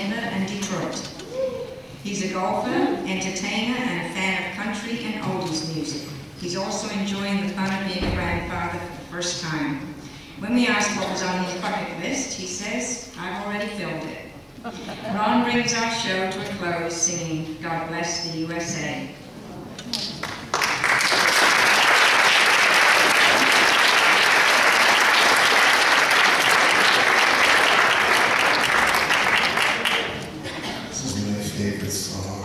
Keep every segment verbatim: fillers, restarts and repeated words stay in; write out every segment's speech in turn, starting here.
Chandler and Detroit. He's a golfer, entertainer, and a fan of country and oldies music. He's also enjoying the fun of being a grandfather for the first time. When we asked what was on his bucket list, he says, "I've already filled it." Ron brings our show to a close singing "God Bless the U S A." This is my favorite song.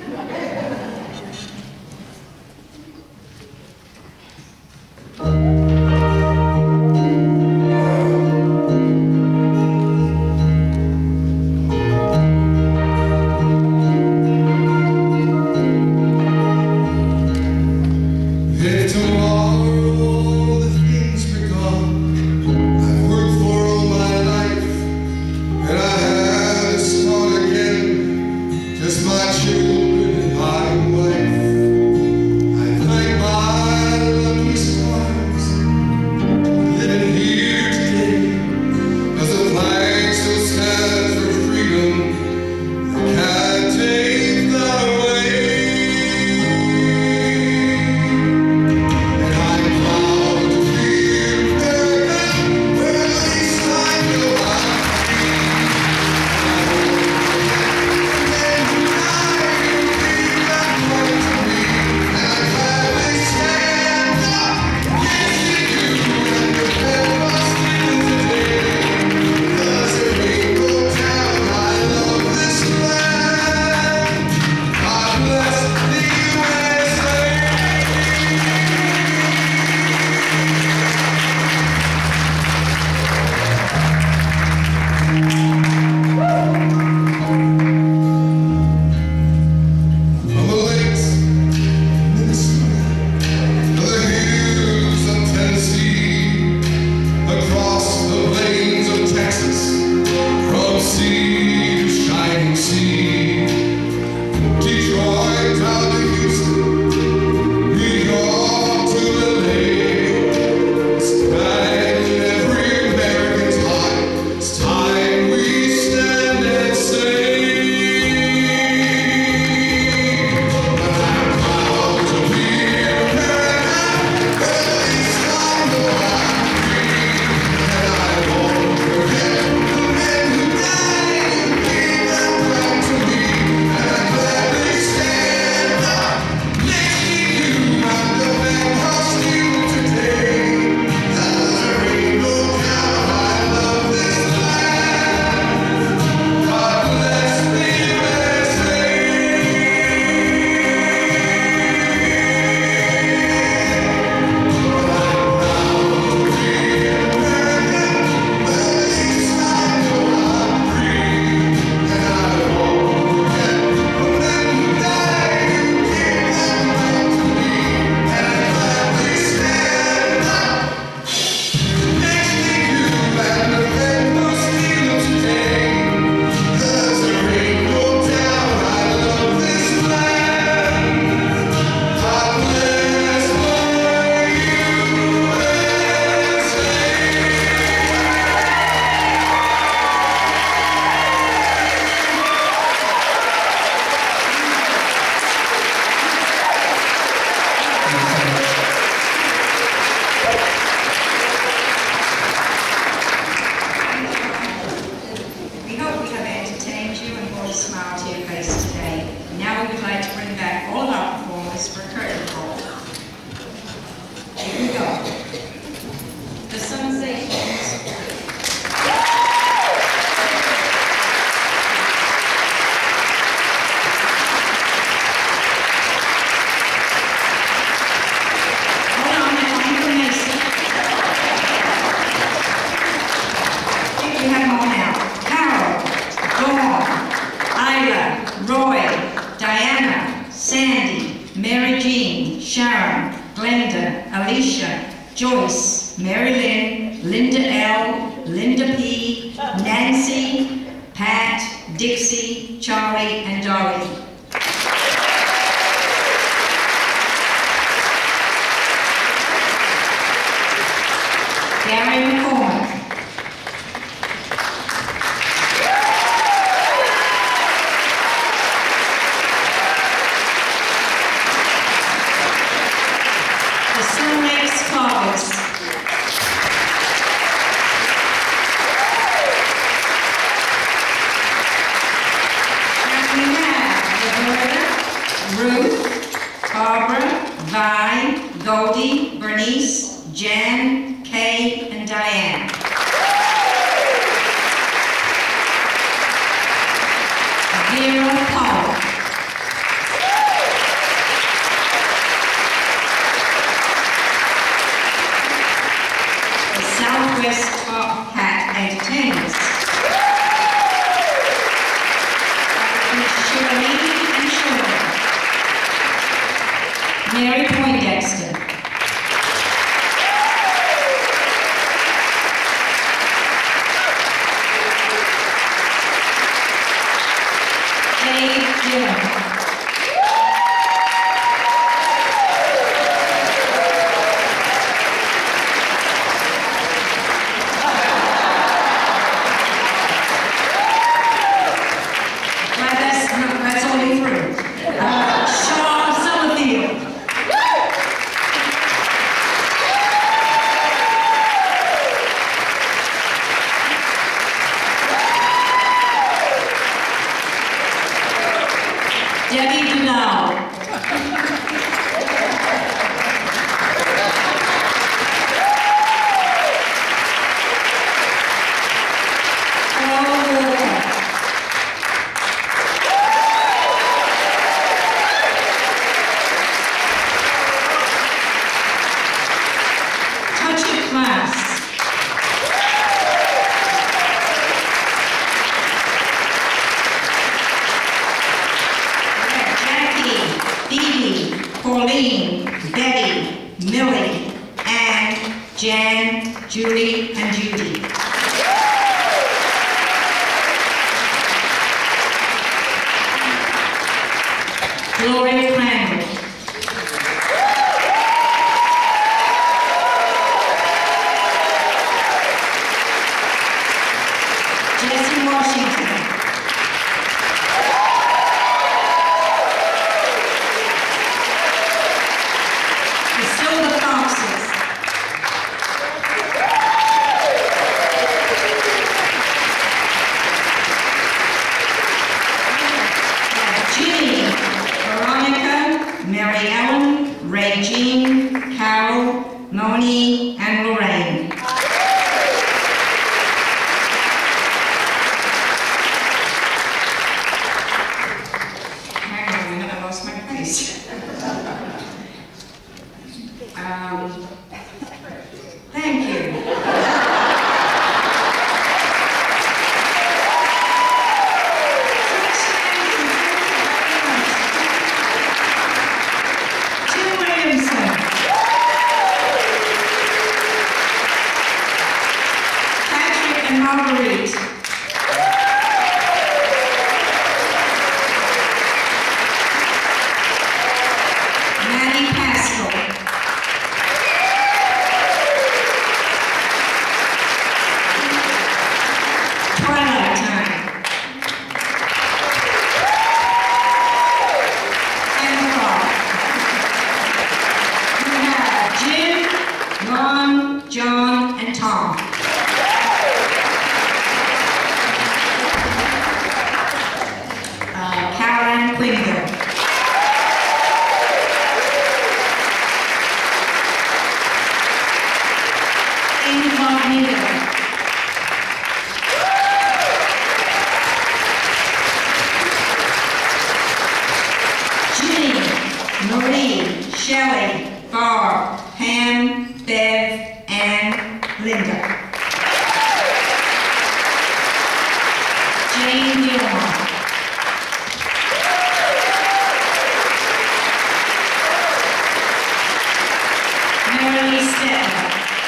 Joyce, Mary Lynn, Linda L, Linda P, Nancy, Pat, Dixie, Charlie, and Dolly. Gary McCormick. Roberta, Ruth, Barbara, Vi, Goldie, Bernice, Jan, Kay, and Diane. Vera Paul. The Southwest Top Hat Entertainers. Shirley and Shirley. Mary Poindexter. Dave Jim. Well, that's, that's only three. Uh, Shaw Summerfield. Debbie Dunal. Paul Walker. Touch of Class. Phoebe, Pauline, Betty, Millie, Anne, Jan, Julie, and Judy. Gloria Crandall. Jesse Washington. The Foxes. Ginny, Veronica, Mary Ellen, Ray Jean, Carol, Moni, and Lorraine. Hang on a minute, I lost my place. Um, thank you. Tim Williamson. Patrick and Marguerite. Maddie Pascal. Twilight Time. And the Frog. We have Jim, Ron, John, and Tom. Uh, Karen Quinville. Amy Magneto. Marie, Shelley, Barb, Pam, Bev, and Linda. Jane Gilmore. Mary Stettler.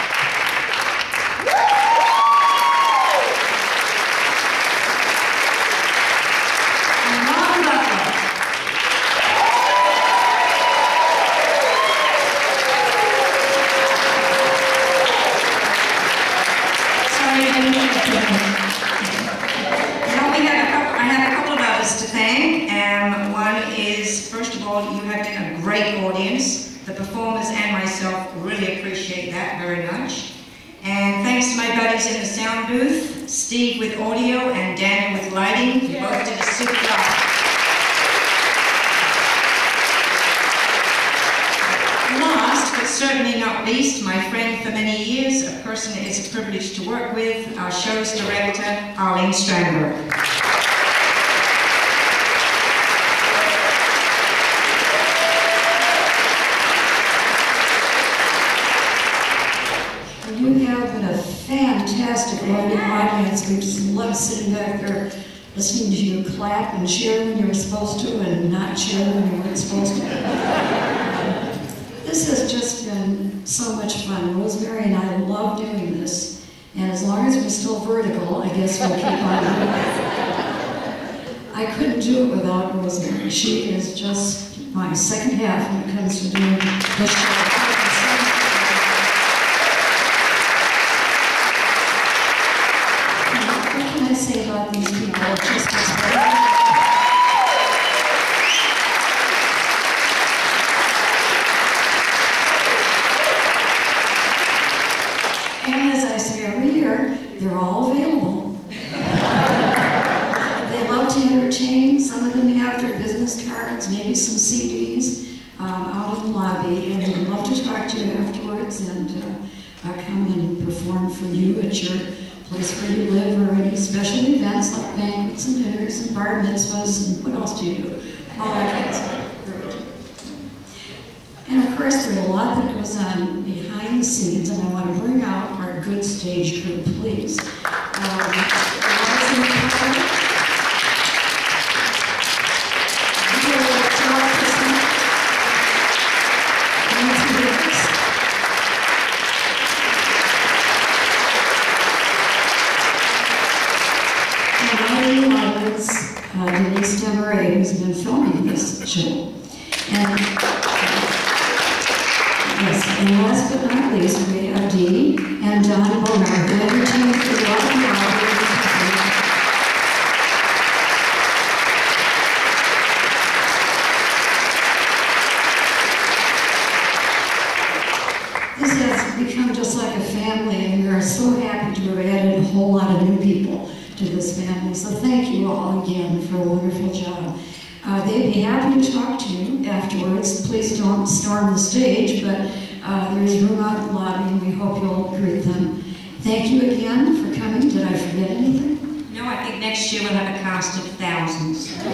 And Ron Butler. Sorry, I didn't get to it. Now we have a couple, I have a couple of others to thank. Um, one is, first of all, you have been a great audience. The performers and myself really appreciate that very much. And thanks to my buddies in the sound booth, Steve with audio and Daniel with lighting. You both did a super job. least, my friend for many years, a person it's a privilege to work with, our show's director, Arlene Strandberg. You have been a fantastic loving audience. We just love sitting back there listening to you clap and cheer when you were supposed to and not cheer when you weren't supposed to. This has just been so much fun. Rosemary and I love doing this. And as long as we're still vertical, I guess we'll keep on doing it. I couldn't do it without Rosemary. She is just my second half when it comes to doing this show. Say about these people, just and as I say every year, they're all available. They love to entertain. Some of them have their business cards, maybe some C Ds um, out in the lobby, and they'd love to talk to you afterwards and uh, uh, come and perform for you at your place where you live, or any special events like banquets and dinners and bar mitzvahs, and what else do you do? All that kind of stuff. And of course, there's a lot that goes on behind the scenes, and I want to bring out our good stage crew, please. Um, Uh, Denise Demaray, who's been filming this show. And, yes, and last but not least, we have Dee and Don Bonar, the entertainment for the audience. This has become just like a family, and we are so happy to have added a whole lot of new people to this family. So thank you all again for a wonderful job. Uh, they'd be happy to talk to you afterwards. Please don't storm the stage, but uh, there's room out in the lobby, and we hope you'll greet them. Thank you again for coming. Did I forget anything? No, I think next year we'll have a cast of thousands.